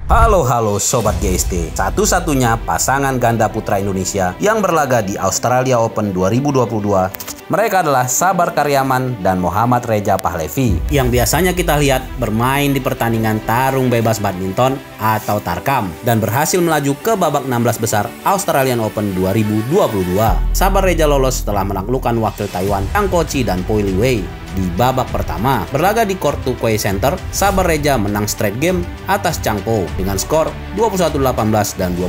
Halo Sobat GST, satu-satunya pasangan ganda putra Indonesia yang berlaga di Australia Open 2022. Mereka adalah Sabar Karyaman dan Muhammad Reza Pahlavi yang biasanya kita lihat bermain di pertandingan tarung bebas badminton atau tarkam dan berhasil melaju ke babak 16 besar Australian Open 2022. Sabar Reza lolos setelah menaklukkan wakil Taiwan Zhang Koqi dan Pui Li Wei. Di babak pertama, berlaga di Court 2 Quay Center, Sabar Reza menang straight game atas Zhang Po dengan skor 21-18 dan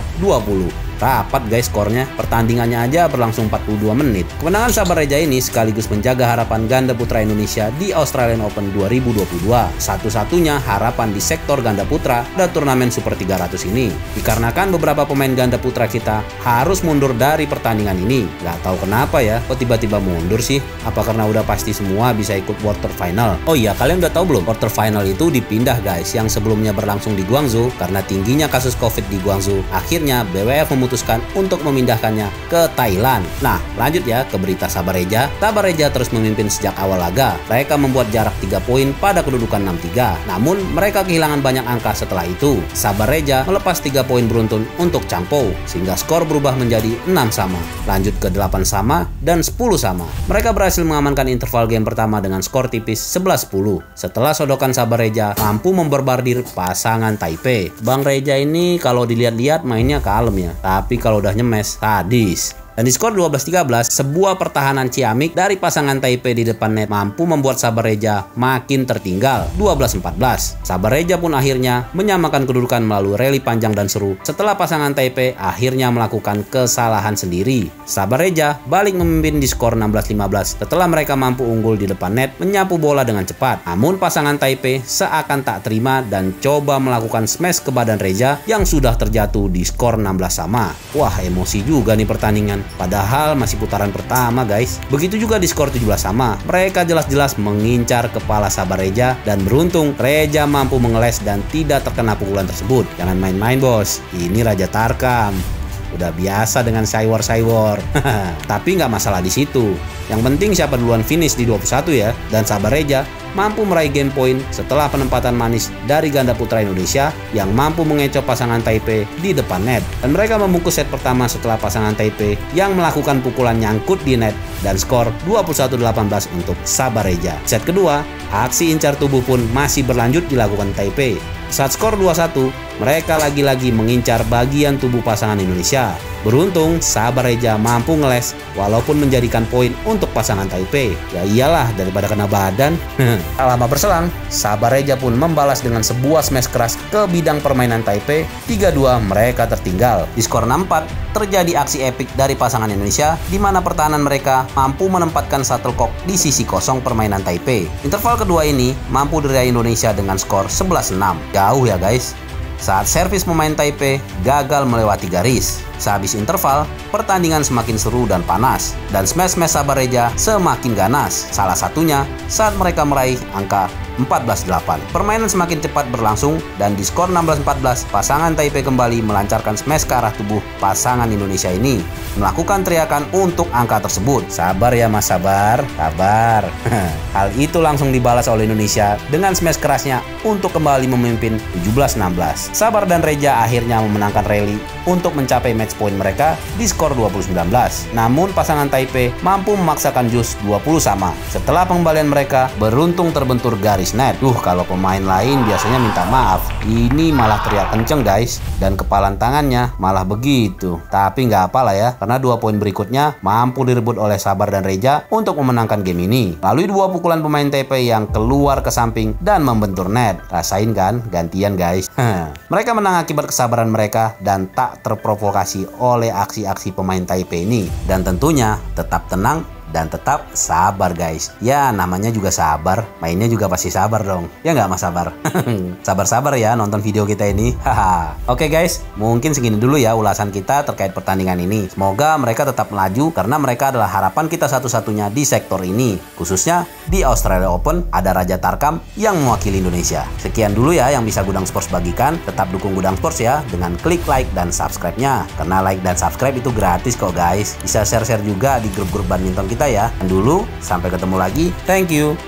22-20. Rapat guys skornya, pertandingannya aja berlangsung 42 menit. Kemenangan Sabar Reza ini sekaligus menjaga harapan ganda putra Indonesia di Australian Open 2022. Satu-satunya harapan di sektor ganda putra pada turnamen Super 300 ini. Dikarenakan beberapa pemain ganda putra kita harus mundur dari pertandingan ini. Gak tahu kenapa ya, kok tiba-tiba mundur sih? Apa karena udah pasti semua bisa ikut quarter final? Oh iya, kalian udah tahu belum? Quarter final itu dipindah guys, yang sebelumnya berlangsung di Guangzhou karena tingginya kasus COVID di Guangzhou. Akhirnya BWF memutuskan untuk memindahkannya ke Thailand. Nah, lanjut ya ke berita Sabar Reza. Sabar Reza terus memimpin sejak awal laga. Mereka membuat jarak 3 poin pada kedudukan 6-3. Namun, mereka kehilangan banyak angka setelah itu. Sabar Reza melepas 3 poin beruntun untuk Zhang Po, sehingga skor berubah menjadi 6 sama. Lanjut ke 8 sama dan 10 sama. Mereka berhasil mengamankan interval game pertama dengan skor tipis 11-10. Setelah sodokan Sabar Reza mampu memborbardir pasangan Taipei. Bang Reza ini kalau dilihat-lihat mainnya kalem ya, tapi kalau udah nyemes, sadis. Dan di skor 12-13, sebuah pertahanan ciamik dari pasangan Taipei di depan net mampu membuat Sabar Reza makin tertinggal 12-14. Sabar Reza pun akhirnya menyamakan kedudukan melalui rally panjang dan seru setelah pasangan Taipei akhirnya melakukan kesalahan sendiri. Sabar Reza balik memimpin di skor 16-15 setelah mereka mampu unggul di depan net menyapu bola dengan cepat. Namun pasangan Taipei seakan tak terima dan coba melakukan smash ke badan Reza yang sudah terjatuh di skor 16 sama. Wah, emosi juga nih pertandingan. Padahal masih putaran pertama guys. Begitu juga di skor 17 sama. Mereka jelas-jelas mengincar kepala Sabar Reza dan beruntung Reza mampu mengeles dan tidak terkena pukulan tersebut. Jangan main-main bos, ini Raja Tarkam. Udah biasa dengan saywar-saywar. Tapi nggak masalah di situ. Yang penting siapa duluan finish di 21 ya. Dan Sabar Reza mampu meraih game point setelah penempatan manis dari ganda putra Indonesia yang mampu mengecoh pasangan Taipei di depan net. Dan mereka membungkus set pertama setelah pasangan Taipei yang melakukan pukulan nyangkut di net dan skor 21-18 untuk Sabar Reza. Set kedua, aksi incar tubuh pun masih berlanjut dilakukan Taipei. Saat skor 2-1, mereka lagi-lagi mengincar bagian tubuh pasangan Indonesia. Beruntung, Sabar Reza mampu ngeles walaupun menjadikan poin untuk pasangan Taipei. Ya iyalah, daripada kena badan. Tak lama berselang, Sabar Reza pun membalas dengan sebuah smash keras ke bidang permainan Taipei. 3-2 mereka tertinggal. Di skor 6-4, terjadi aksi epik dari pasangan Indonesia di mana pertahanan mereka mampu menempatkan shuttlecock di sisi kosong permainan Taipei. Interval kedua ini mampu diraih Indonesia dengan skor 11-6. Jauh ya guys. Saat servis pemain Taipei gagal melewati garis. Sehabis interval, pertandingan semakin seru dan panas, dan smash-smash Sabar Reza semakin ganas. Salah satunya saat mereka meraih angka 14-8. Permainan semakin cepat berlangsung, dan di skor 16-14, pasangan Taipei kembali melancarkan smash ke arah tubuh pasangan Indonesia ini, melakukan teriakan untuk angka tersebut. Sabar ya mas, sabar, sabar. Hal itu langsung dibalas oleh Indonesia dengan smash kerasnya untuk kembali memimpin 17-16. Sabar dan Reza akhirnya memenangkan rally untuk mencapai match point mereka di skor 20-19. Namun pasangan Taipei mampu memaksakan jus 20 sama. Setelah pengembalian mereka beruntung terbentur garis net. Kalau pemain lain biasanya minta maaf, ini malah teriak kenceng guys, dan kepalan tangannya malah begitu. Tapi nggak apalah ya, karena 2 poin berikutnya mampu direbut oleh Sabar dan Reza untuk memenangkan game ini melalui 2 pukulan pemain Taipei yang keluar ke samping dan membentur net. Rasain kan? Gantian guys. Mereka menang akibat kesabaran mereka dan tak terprovokasi oleh aksi-aksi pemain Taipei ini. Dan tentunya tetap tenang dan tetap sabar guys. Ya namanya juga sabar, mainnya juga pasti sabar dong. Ya nggak mas Sabar? Sabar-sabar ya nonton video kita ini. Oke guys, mungkin segini dulu ya ulasan kita terkait pertandingan ini. Semoga mereka tetap melaju karena mereka adalah harapan kita satu-satunya di sektor ini. Khususnya di Australia Open ada Raja Tarkam yang mewakili Indonesia. Sekian dulu ya yang bisa Gudang Sports bagikan. Tetap dukung Gudang Sports ya dengan klik like dan subscribe-nya. Karena like dan subscribe itu gratis kok guys. Bisa share-share juga di grup-grup badminton kita ya. Dan dulu, sampai ketemu lagi. Thank you.